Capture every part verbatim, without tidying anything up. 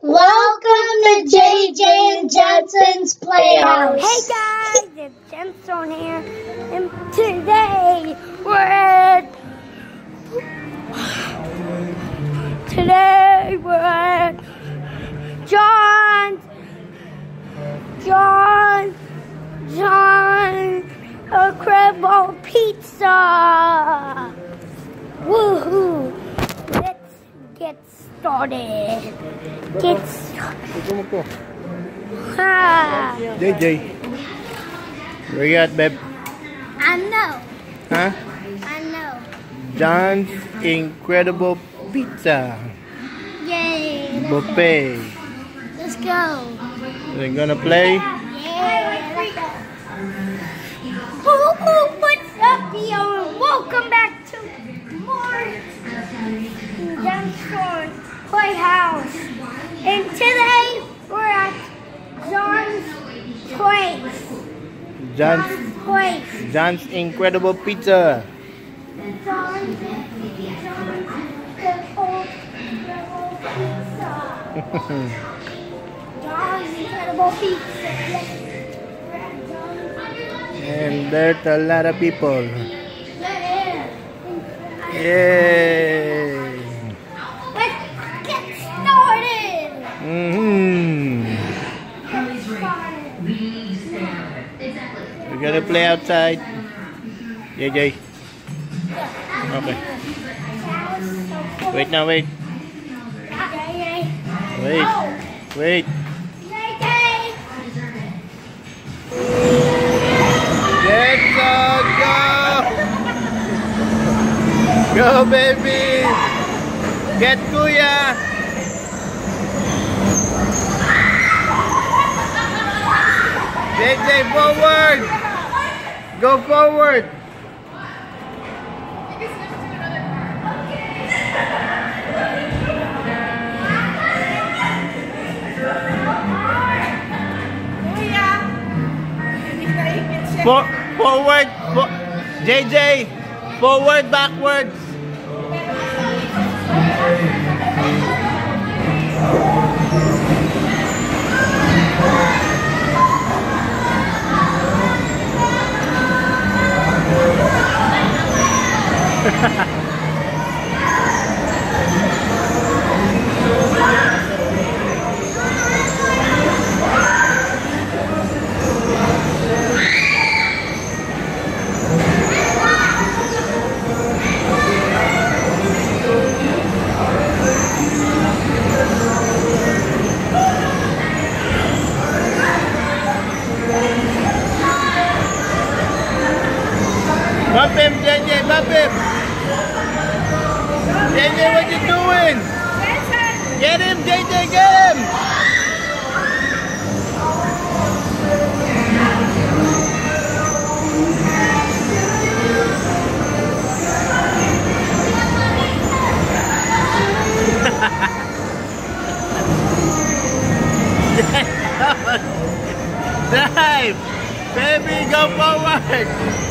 Welcome to J J and Jenson's Playhouse. Hey guys, it's Jenson here, and today we're at today we're at John's John John Incredible Pizza. Woohoo! Let's get started. Get started. Ha! J J, where you at, babe? I know. Huh? I know. John's Incredible Pizza Yay! Buffet. Let's go. We're gonna play. Yeah. Who what's up, yo? Welcome back to more Jenson Playhouse. And today we're at John's place. John's John's place. John's Incredible Pizza. John's John's Incredible Pizza. John's Incredible Pizza. Yes. We're at John's. And there's a lot of people. Yeah. Yay! Let's get started. Mm-hmm. Get started. We're gonna play outside. J J. Okay. Wait now, wait. Wait. Wait. Jenson, go! Go, baby! Get Kuya! J J, forward! Go forward! For, forward! For, J J! Forward, backwards! Bump him, J J, bump him! J J, what you doing? Get him, J J, get him! Drive! Baby, go forward!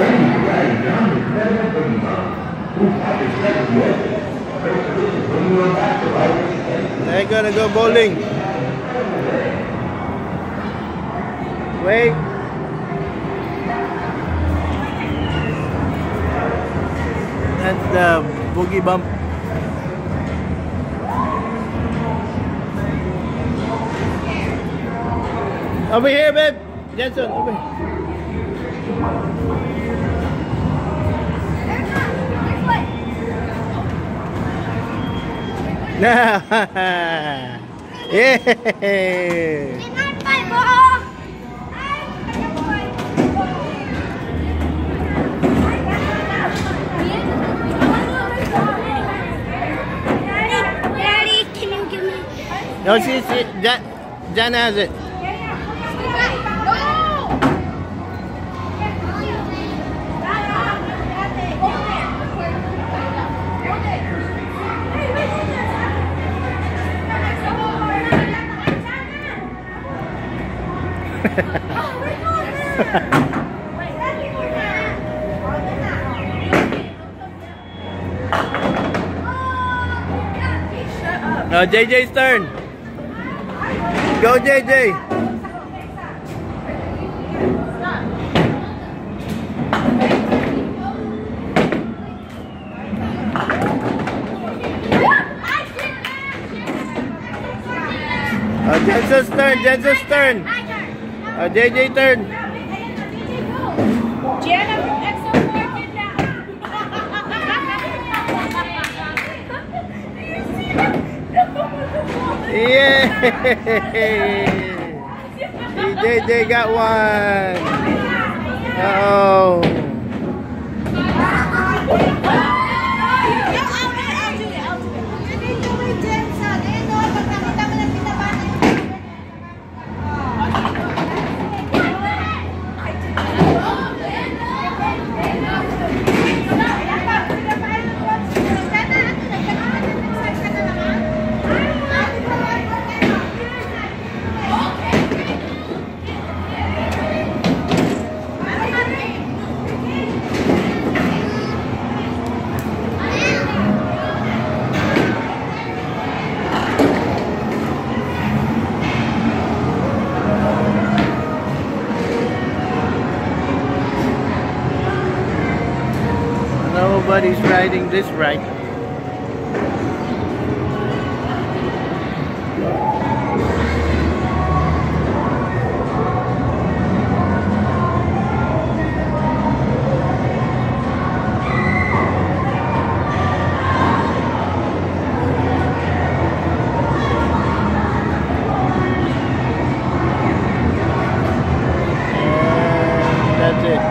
They're gonna go bowling. Wait. That's the boogie bump. Over here, babe. Jenson, over here. Yeah. No, she, she, Jan, Jan has it. No, J J's turn. Go, J J. Oh, Jenson's turn. Jenson's turn. Oh, J J turn. Yeah! J J got one. Uh-oh. Nobody's riding this right. And that's it.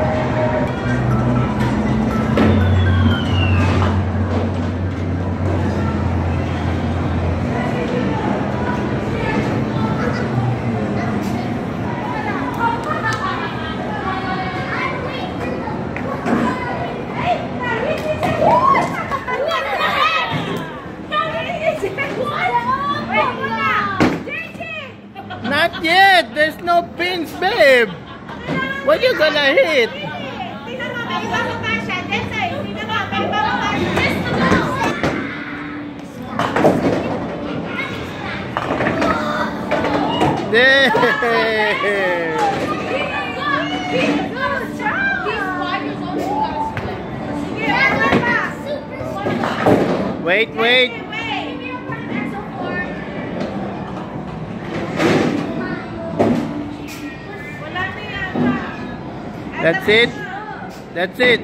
Not yet. There's no pins, babe. What you gonna hit? There. Wait, wait. That's it. That's it.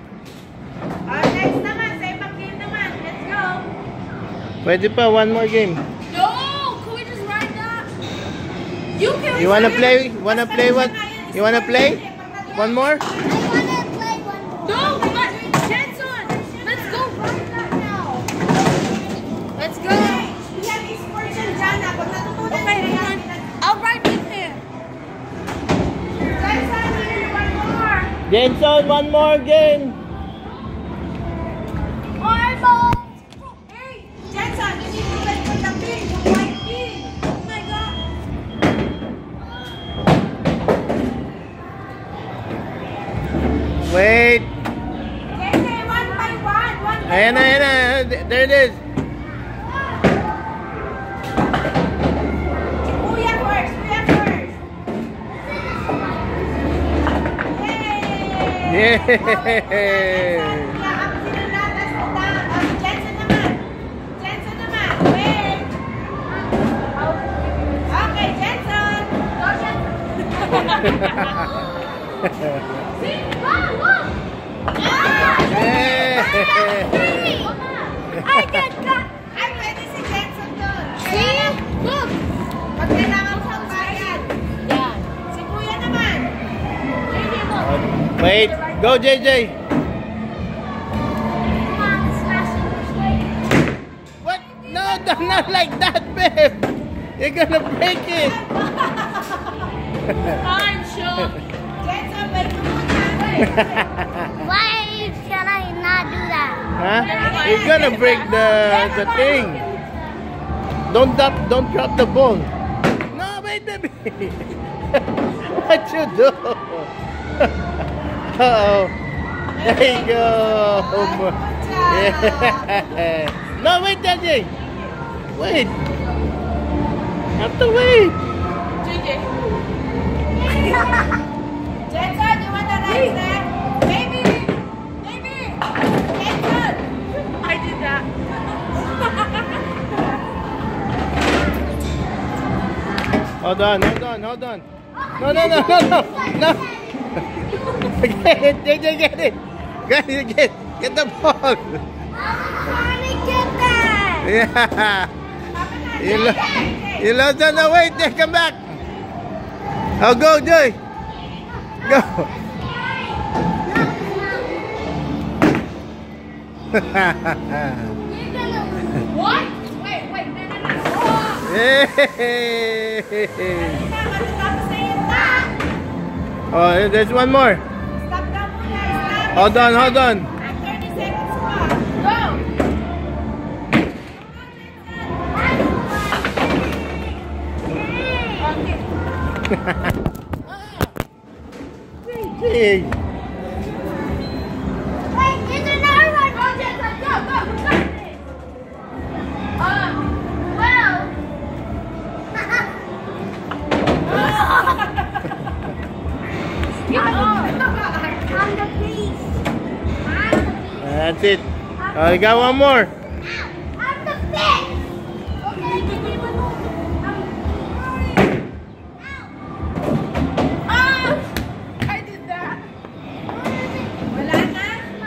Next naman, sa ibang game naman. Let's go. Pwede pa, one more game. No! Can we just ride that? You can. You wanna play? Wanna play what? You wanna play? One more? I want to play one more. No! But Jenson! Let's go ride that now. Let's go. We have these portions dyan na. Pag natutunan okay, hang on. I'll ride with him. Jenson, here, one more. Jenson, one more game. Hey, Jenson, you need to wait for the pin, the white pin. Oh my God. Wait. Okay, one by one. One by Ayan na, one. ayan na. There it is. Kuya first. Kuya first. Yay! Yeah. Kuya, ang sinulatas mo na. Ang Jenson naman. Jenson naman. Wait. Okay, Jenson. Go, Jenson. See? Wow, wow. Yeah. I get got. Ay, pwede si Jenson doon. See? Look. Pag kailangan sa bayan. Yan. Si Kuya naman. Lady mo. Wait. Go, J J. What? No, not like that, babe. You're gonna break it. I'm sure. Jenson, wait mo muna. Why can I not do that? Huh? You're gonna break the the thing. Don't drop, don't drop the ball. No, wait, baby. What you do? Uh oh. There you go. Yeah. No, wait, J J. Wait. Have to wait. J J. Jenson, you want to raise that? Baby! Baby! Jenson! I did that. Hold on, hold on, hold on. No, no, no, no, no. No. Get it, J J, get it. Get it, get, get the ball. I want to get that. Yeah. You, lo you lost on the wait. There, come back. Oh, go, Joy. Go. What? Wait, wait, no, no, no. Hey. Stop saying that. Oh, there's one more. Stop that muna. Stop. Hold on, hold on. thirty seconds pa. Go! Okay. Hey. Wait, there's another one. Go, Jenson, go, go, go. Uh, Well. I'm the beast. I'm the beast. That's it. Oh, you got one more. I'm the fish. Okay, give me one more. Ah! I did that. Wala na?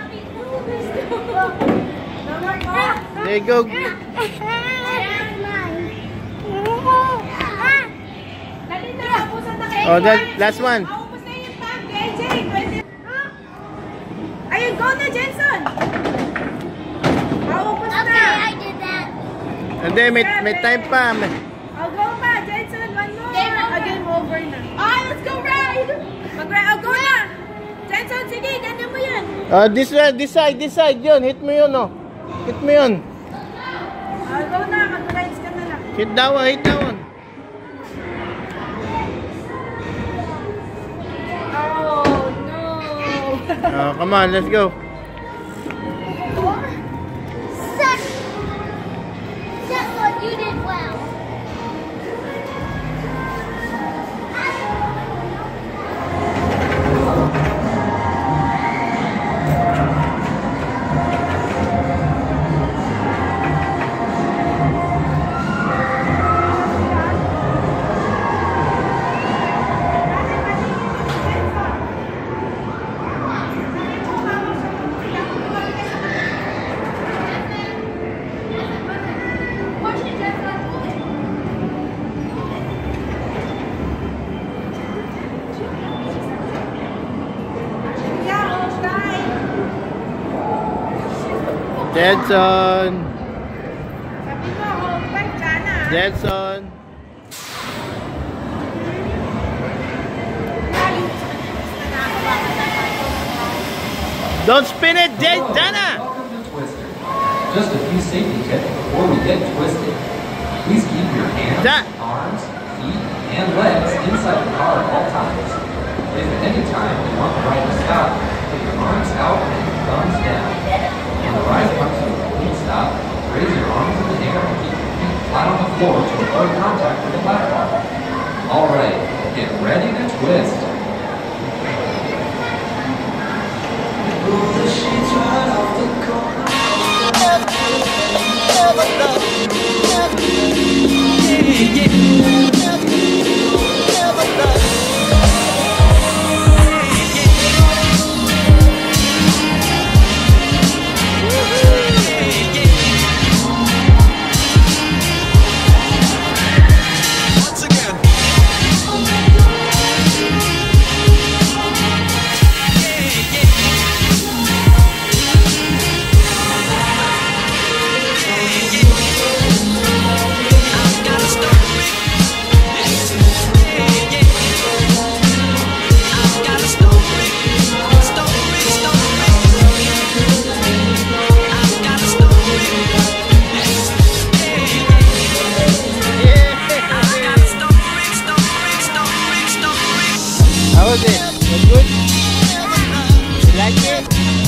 No more go. There you go. Dali na, naubusan na kayo. Oh, that last one. Naubos na yung time, J J. twenty. Ayun, go na, Jenson. Naubos na. Okay, I did that. And then may, may time pa. May, I'll go pa, Jenson. One more. Game over. Ah, game over na. Ah, let's go ride. Mag-ride. I'll go na. Jenson, sige, ganyan mo yan. oh, this one, this side, this side. Yun, hit mo yun, oh. Hit mo yun. I'll go na, mag-rides ka na lang. Hit that one, hit that one. Oh, no. Oh, come on, let's go. Such. That's what you did well. Jenson. Sabi mo, hold back ka na. Jenson. Don't spin it, Jen Dana. Welcome to Twister. Just a few safety tips before we get twisted. Please keep your hands, That- arms, feet, and legs inside the car at all times. If at any time you want the ride to stop, please your arms out and thumbs down. When the ride comes to a complete stop, raise your arms in the air and keep your feet flat on the floor to avoid contact with the platform. All right, get ready to twist. How was it? Was good? You like it?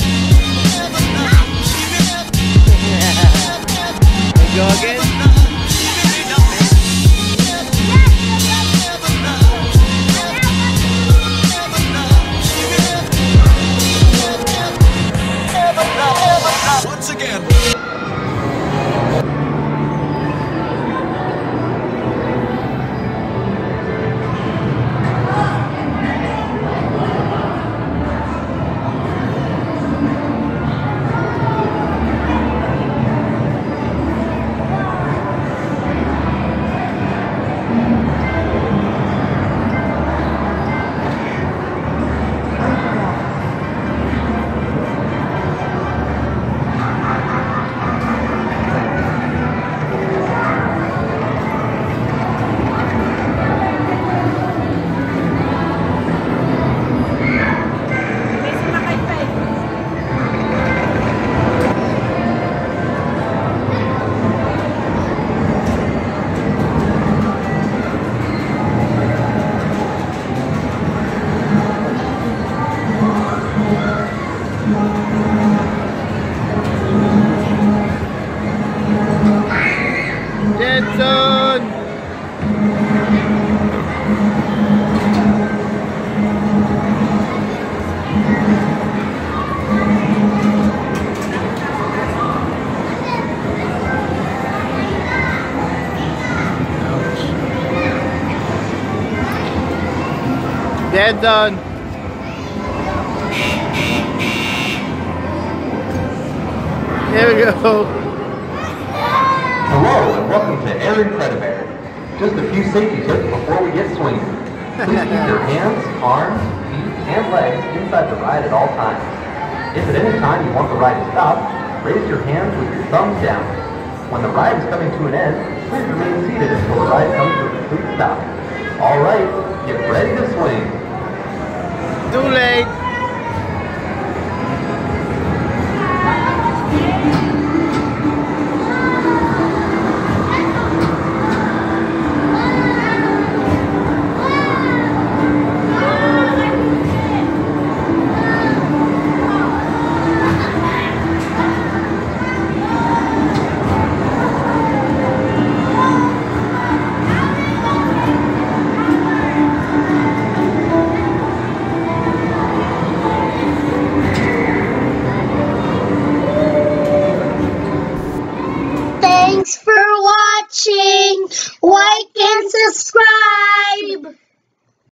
We go again? Once again. Jenson! Jenson! Here we go. Hello and welcome to Air Incredibear. Just a few safety tips before we get swinging. Please keep your hands, arms, feet, and legs inside the ride at all times. If at any time you want the ride to stop, raise your hands with your thumbs down. When the ride is coming to an end, please remain seated until the ride comes to a complete stop. All right, get ready to swing. Too late. Thanks for watching. Like and subscribe.